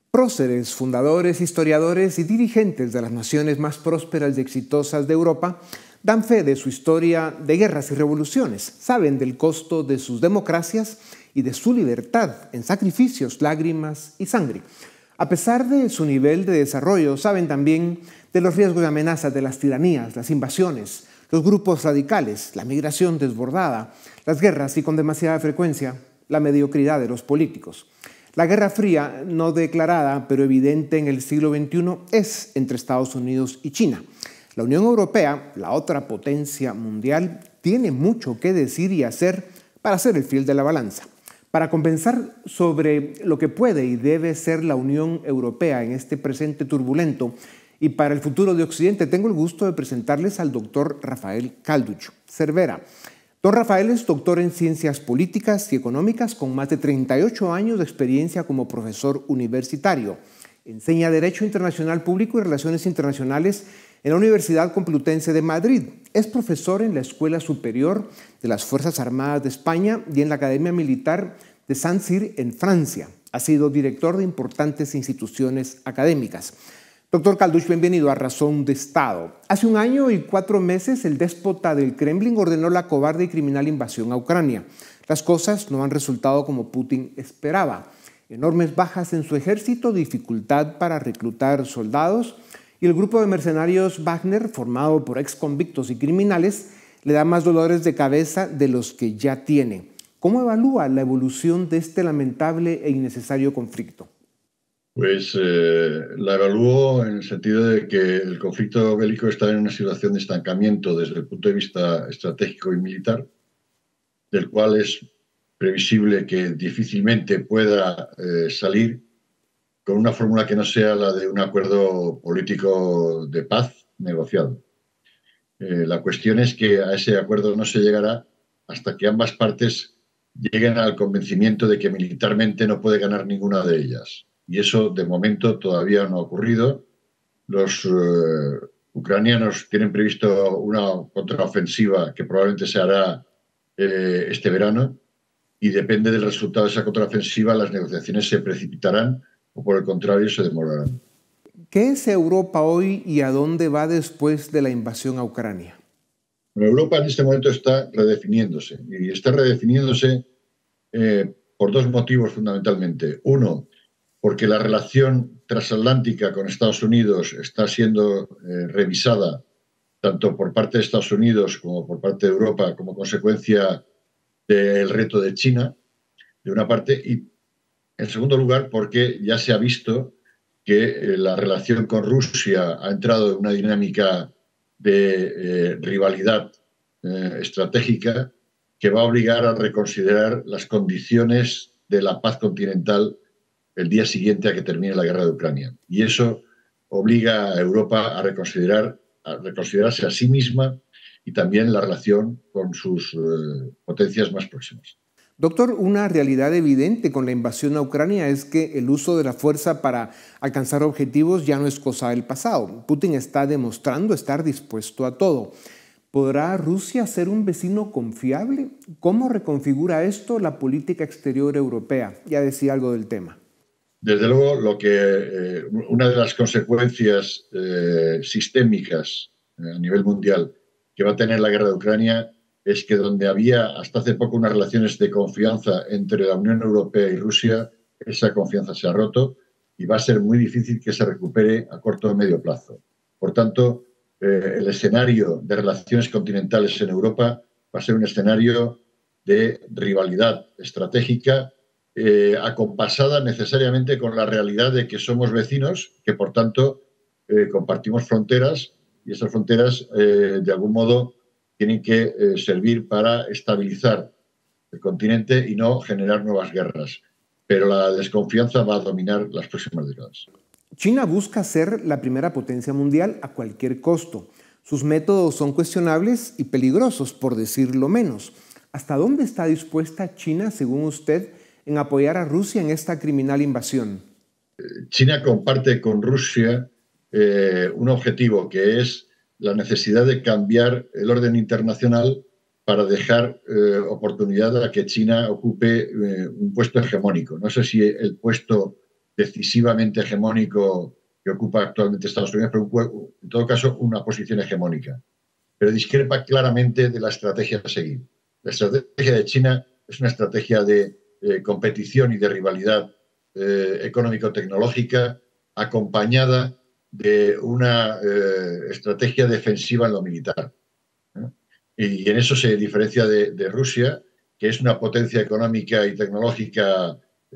Próceres, fundadores, historiadores y dirigentes de las naciones más prósperas y exitosas de Europa dan fe de su historia de guerras y revoluciones. Saben del costo de sus democracias y de su libertad en sacrificios, lágrimas y sangre. A pesar de su nivel de desarrollo, saben también de los riesgos y amenazas de las tiranías, las invasiones, los grupos radicales, la migración desbordada, las guerras y con demasiada frecuencia la mediocridad de los políticos. La Guerra Fría, no declarada pero evidente en el siglo XXI, es entre Estados Unidos y China. La Unión Europea, la otra potencia mundial, tiene mucho que decir y hacer para ser el fiel de la balanza. Para compensar sobre lo que puede y debe ser la Unión Europea en este presente turbulento y para el futuro de Occidente, tengo el gusto de presentarles al doctor Rafael Calduch Cervera. Don Rafael es doctor en Ciencias Políticas y Económicas con más de 38 años de experiencia como profesor universitario. Enseña Derecho Internacional Público y Relaciones Internacionales en la Universidad Complutense de Madrid. Es profesor en la Escuela Superior de las Fuerzas Armadas de España y en la Academia Militar de Saint-Cyr en Francia. Ha sido director de importantes instituciones académicas. Doctor Calduch, bienvenido a Razón de Estado. Hace 1 año y 4 meses, el déspota del Kremlin ordenó la cobarde y criminal invasión a Ucrania. Las cosas no han resultado como Putin esperaba. Enormes bajas en su ejército, dificultad para reclutar soldados y el grupo de mercenarios Wagner, formado por exconvictos y criminales, le da más dolores de cabeza de los que ya tiene. ¿Cómo evalúa la evolución de este lamentable e innecesario conflicto? Pues la evalúo en el sentido de que el conflicto bélico está en una situación de estancamiento desde el punto de vista estratégico y militar, del cual es previsible que difícilmente pueda salir con una fórmula que no sea la de un acuerdo político de paz negociado. La cuestión es que a ese acuerdo no se llegará hasta que ambas partes lleguen al convencimiento de que militarmente no puede ganar ninguna de ellas. Y eso, de momento, todavía no ha ocurrido. Los ucranianos tienen previsto una contraofensiva que probablemente se hará este verano y depende del resultado de esa contraofensiva, las negociaciones se precipitarán o, por el contrario, se demorarán. ¿Qué es Europa hoy y a dónde va después de la invasión a Ucrania? Europa en este momento está redefiniéndose y está redefiniéndose por 2 motivos fundamentalmente. Uno, porque la relación transatlántica con Estados Unidos está siendo revisada tanto por parte de Estados Unidos como por parte de Europa como consecuencia del reto de China, de una parte, y en segundo lugar porque ya se ha visto que la relación con Rusia ha entrado en una dinámica de rivalidad estratégica que va a obligar a reconsiderar las condiciones de la paz continental el día siguiente a que termine la guerra de Ucrania. Y eso obliga a Europa a reconsiderarse a sí misma y también la relación con sus potencias más próximas. Doctor, una realidad evidente con la invasión a Ucrania es que el uso de la fuerza para alcanzar objetivos ya no es cosa del pasado. Putin está demostrando estar dispuesto a todo. ¿Podrá Rusia ser un vecino confiable? ¿Cómo reconfigura esto la política exterior europea? Ya decía algo del tema. Desde luego, una de las consecuencias sistémicas a nivel mundial que va a tener la guerra de Ucrania es que donde había hasta hace poco unas relaciones de confianza entre la Unión Europea y Rusia, esa confianza se ha roto y va a ser muy difícil que se recupere a corto o medio plazo. Por tanto, el escenario de relaciones continentales en Europa va a ser un escenario de rivalidad estratégica acompasada necesariamente con la realidad de que somos vecinos, que por tanto compartimos fronteras y esas fronteras de algún modo tienen que servir para estabilizar el continente y no generar nuevas guerras. Pero la desconfianza va a dominar las próximas décadas. China busca ser la primera potencia mundial a cualquier costo. Sus métodos son cuestionables y peligrosos, por decirlo menos. ¿Hasta dónde está dispuesta China, según usted, en apoyar a Rusia en esta criminal invasión? China comparte con Rusia un objetivo que es la necesidad de cambiar el orden internacional para dejar oportunidad a que China ocupe un puesto hegemónico. No sé si el puesto decisivamente hegemónico que ocupa actualmente Estados Unidos, pero en todo caso una posición hegemónica. Pero discrepa claramente de la estrategia a seguir. La estrategia de China es una estrategia de competición y de rivalidad económico-tecnológica acompañada de una estrategia defensiva en lo militar. Y en eso se diferencia de Rusia, que es una potencia económica y tecnológica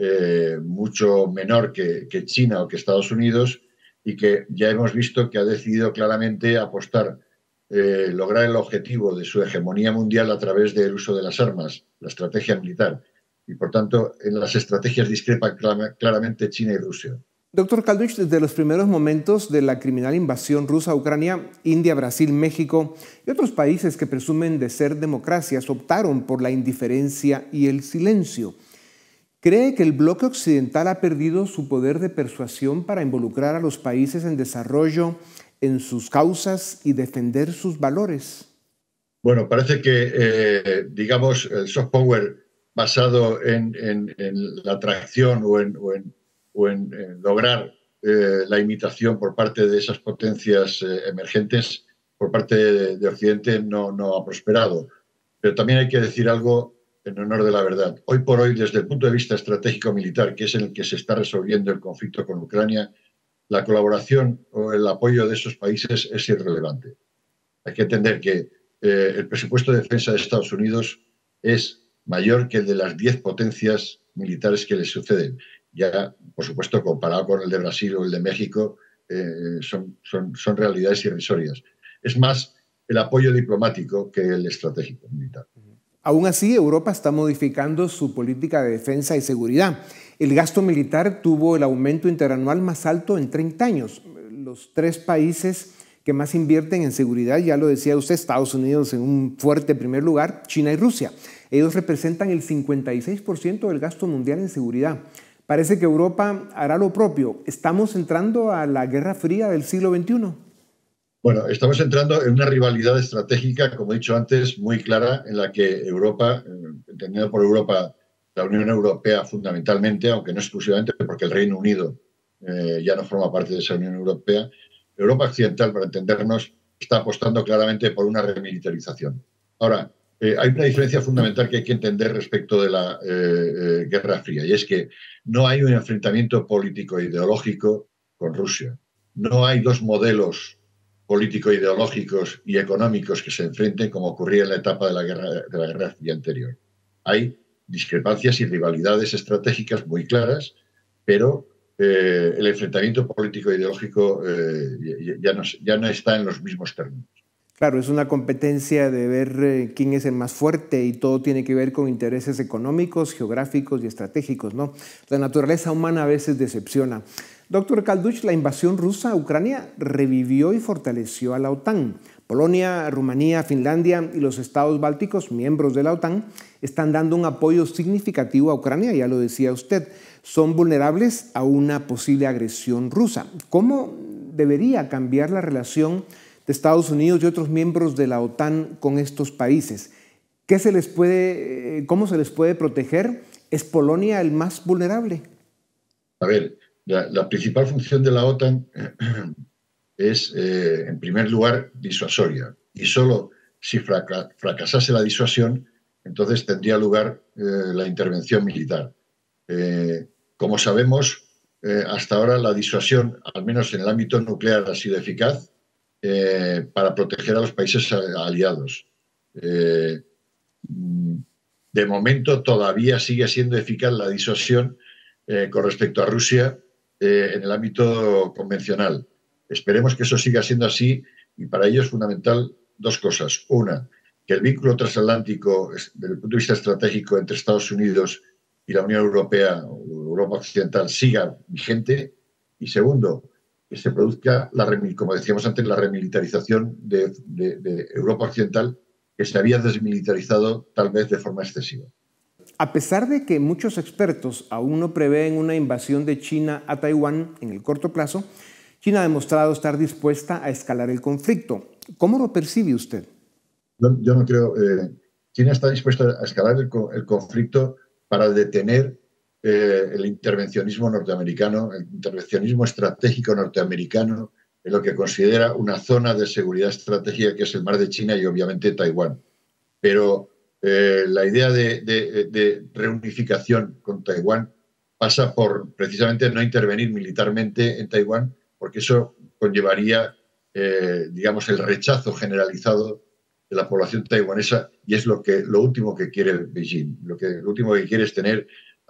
mucho menor que China o que Estados Unidos, y que ya hemos visto que ha decidido claramente apostar, lograr el objetivo de su hegemonía mundial a través del uso de las armas, la estrategia militar. Y por tanto, en las estrategias discrepan claramente China y Rusia. Doctor Kaldrich, desde los primeros momentos de la criminal invasión rusa a Ucrania, India, Brasil, México y otros países que presumen de ser democracias optaron por la indiferencia y el silencio. ¿Cree que el bloque occidental ha perdido su poder de persuasión para involucrar a los países en desarrollo en sus causas y defender sus valores? Bueno, parece que, digamos, el soft power basado en la atracción o en lograr la imitación por parte de esas potencias emergentes por parte de Occidente no ha prosperado. Pero también hay que decir algo en honor de la verdad. Hoy por hoy, desde el punto de vista estratégico-militar, que es en el que se está resolviendo el conflicto con Ucrania, la colaboración o el apoyo de esos países es irrelevante. Hay que entender que el presupuesto de defensa de Estados Unidos es mayor que el de las 10 potencias militares que le suceden. Ya, por supuesto, comparado con el de Brasil o el de México, son realidades irrisorias. Es más el apoyo diplomático que el estratégico militar. Aún así, Europa está modificando su política de defensa y seguridad. El gasto militar tuvo el aumento interanual más alto en 30 años. Los 3 países que más invierten en seguridad, ya lo decía usted, Estados Unidos en un fuerte primer lugar, China y Rusia. Ellos representan el 56% del gasto mundial en seguridad. Parece que Europa hará lo propio. ¿Estamos entrando a la Guerra Fría del siglo XXI? Bueno, estamos entrando en una rivalidad estratégica, como he dicho antes, muy clara, en la que Europa, entendido por Europa, la Unión Europea fundamentalmente, aunque no exclusivamente, porque el Reino Unido ya no forma parte de esa Unión Europea, Europa occidental, para entendernos, está apostando claramente por una remilitarización. Ahora, hay una diferencia fundamental que hay que entender respecto de la Guerra Fría, y es que no hay un enfrentamiento político-ideológico con Rusia. No hay dos modelos político-ideológicos y económicos que se enfrenten como ocurría en la etapa de la Guerra Fría anterior. Hay discrepancias y rivalidades estratégicas muy claras, pero el enfrentamiento político-ideológico ya no está en los mismos términos. Claro, es una competencia de ver quién es el más fuerte y todo tiene que ver con intereses económicos, geográficos y estratégicos, ¿no? La naturaleza humana a veces decepciona. Doctor Kaldrich, la invasión rusa a Ucrania revivió y fortaleció a la OTAN. Polonia, Rumanía, Finlandia y los estados bálticos, miembros de la OTAN, están dando un apoyo significativo a Ucrania, ya lo decía usted. Son vulnerables a una posible agresión rusa. ¿Cómo debería cambiar la relación de Estados Unidos y otros miembros de la OTAN con estos países? ¿Cómo se les puede proteger? ¿Es Polonia el más vulnerable? A ver, la principal función de la OTAN es, en primer lugar, disuasoria. Y solo si fracasase la disuasión, entonces tendría lugar la intervención militar. Como sabemos, hasta ahora la disuasión, al menos en el ámbito nuclear, ha sido eficaz para proteger a los países aliados. De momento todavía sigue siendo eficaz la disuasión con respecto a Rusia en el ámbito convencional. Esperemos que eso siga siendo así, y para ello es fundamental 2 cosas. Una, que el vínculo transatlántico desde el punto de vista estratégico entre Estados Unidos y la Unión Europea o Europa Occidental siga vigente. Y segundo, que se produzca, como decíamos antes, la remilitarización de Europa Occidental, que se había desmilitarizado tal vez de forma excesiva. A pesar de que muchos expertos aún no prevén una invasión de China a Taiwán en el corto plazo, China ha demostrado estar dispuesta a escalar el conflicto. ¿Cómo lo percibe usted? Yo no creo. China está dispuesta a escalar el conflicto para detener el intervencionismo norteamericano, el intervencionismo estratégico norteamericano en lo que considera una zona de seguridad estratégica que es el mar de China y obviamente Taiwán. Pero la idea de reunificación con Taiwán pasa por precisamente no intervenir militarmente en Taiwán, porque eso conllevaría, digamos, el rechazo generalizado de la población taiwanesa, y es lo último que quiere Beijing. Lo último que quiere es tener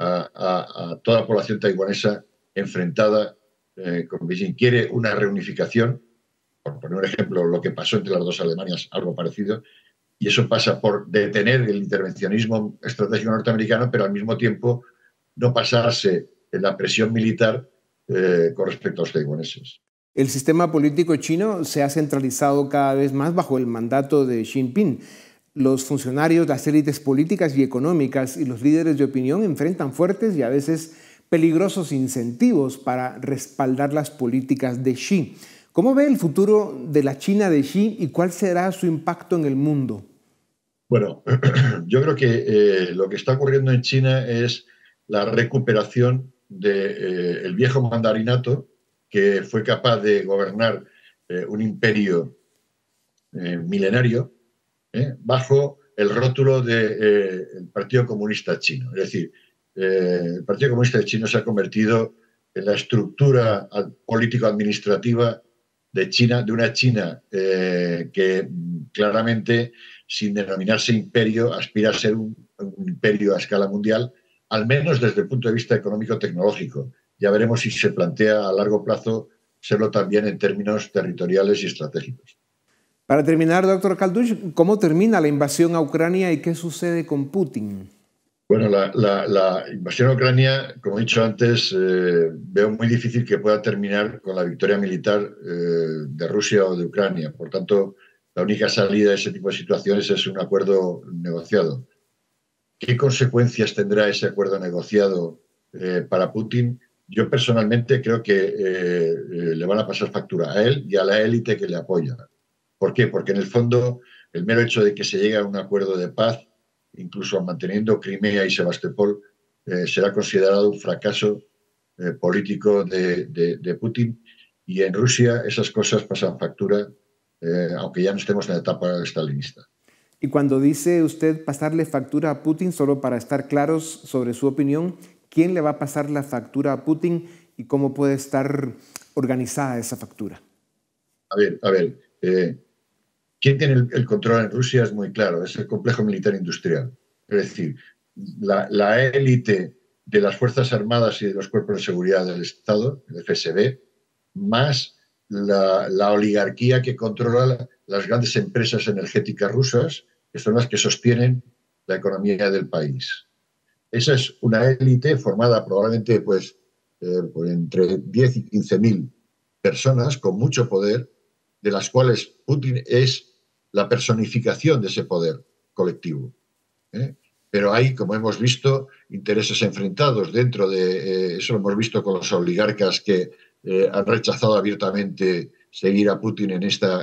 a toda la población taiwanesa enfrentada con Beijing. Quiere una reunificación, por poner un ejemplo, lo que pasó entre las dos Alemanias, algo parecido, y eso pasa por detener el intervencionismo estratégico norteamericano, pero al mismo tiempo no pasarse en la presión militar con respecto a los taiwaneses. El sistema político chino se ha centralizado cada vez más bajo el mandato de Xi Jinping. Los funcionarios, las élites políticas y económicas y los líderes de opinión enfrentan fuertes y a veces peligrosos incentivos para respaldar las políticas de Xi. ¿Cómo ve el futuro de la China de Xi y cuál será su impacto en el mundo? Bueno, yo creo que lo que está ocurriendo en China es la recuperación del viejo mandarinato que fue capaz de gobernar un imperio milenario bajo el rótulo del Partido Comunista Chino. Es decir, el Partido Comunista Chino se ha convertido en la estructura político-administrativa de China, de una China que claramente, sin denominarse imperio, aspira a ser un imperio a escala mundial, al menos desde el punto de vista económico-tecnológico. Ya veremos si se plantea a largo plazo serlo también en términos territoriales y estratégicos. Para terminar, doctor Kaldush, ¿cómo termina la invasión a Ucrania y qué sucede con Putin? Bueno, la invasión a Ucrania, como he dicho antes, veo muy difícil que pueda terminar con la victoria militar de Rusia o de Ucrania. Por tanto, la única salida de ese tipo de situaciones es un acuerdo negociado. ¿Qué consecuencias tendrá ese acuerdo negociado para Putin? Yo personalmente creo que le van a pasar factura a él y a la élite que le apoya. ¿Por qué? Porque en el fondo el mero hecho de que se llegue a un acuerdo de paz, incluso manteniendo Crimea y Sebastopol, será considerado un fracaso político de Putin. Y en Rusia esas cosas pasan factura, aunque ya no estemos en la etapa stalinista. Y cuando dice usted pasarle factura a Putin, solo para estar claros sobre su opinión, ¿quién le va a pasar la factura a Putin y cómo puede estar organizada esa factura? A ver, ¿quién tiene el control en Rusia? Es muy claro, es el complejo militar industrial. Es decir, la élite de las Fuerzas Armadas y de los cuerpos de seguridad del Estado, el FSB, más la oligarquía que controla las grandes empresas energéticas rusas, que son las que sostienen la economía del país. Esa es una élite formada probablemente por entre 10 y 15.000 personas con mucho poder, de las cuales Putin es la personificación de ese poder colectivo. Pero hay, como hemos visto, intereses enfrentados dentro de... eso lo hemos visto con los oligarcas que han rechazado abiertamente seguir a Putin en esta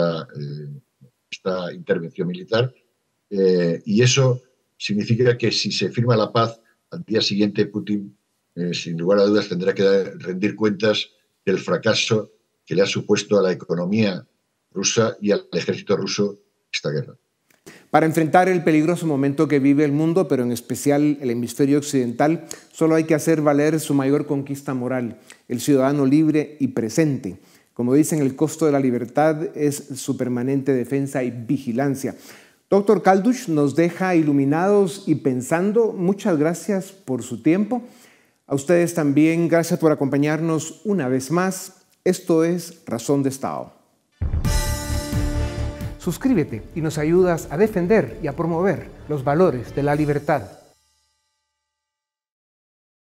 intervención militar. Y eso significa que si se firma la paz, al día siguiente Putin, sin lugar a dudas, tendrá que rendir cuentas del fracaso que le ha supuesto a la economía rusa y al ejército ruso esta guerra. Para enfrentar el peligroso momento que vive el mundo, pero en especial el hemisferio occidental, solo hay que hacer valer su mayor conquista moral, el ciudadano libre y presente. Como dicen, el costo de la libertad es su permanente defensa y vigilancia. Doctor Kaldush nos deja iluminados y pensando. Muchas gracias por su tiempo. A ustedes también, gracias por acompañarnos una vez más. Esto es Razón de Estado. Suscríbete y nos ayudas a defender y a promover los valores de la libertad.